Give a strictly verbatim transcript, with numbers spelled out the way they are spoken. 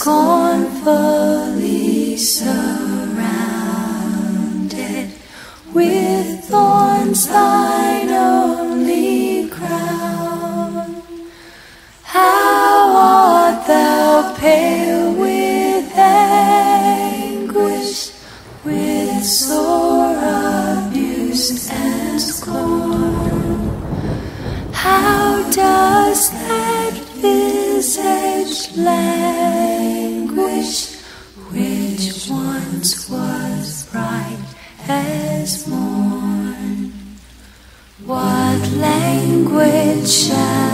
scornfully surrounded with thorns, thine only crown. How art thou pale with anguish, with sore abuse and scorn. How does that visage languish, which once was bright as morn? What language shall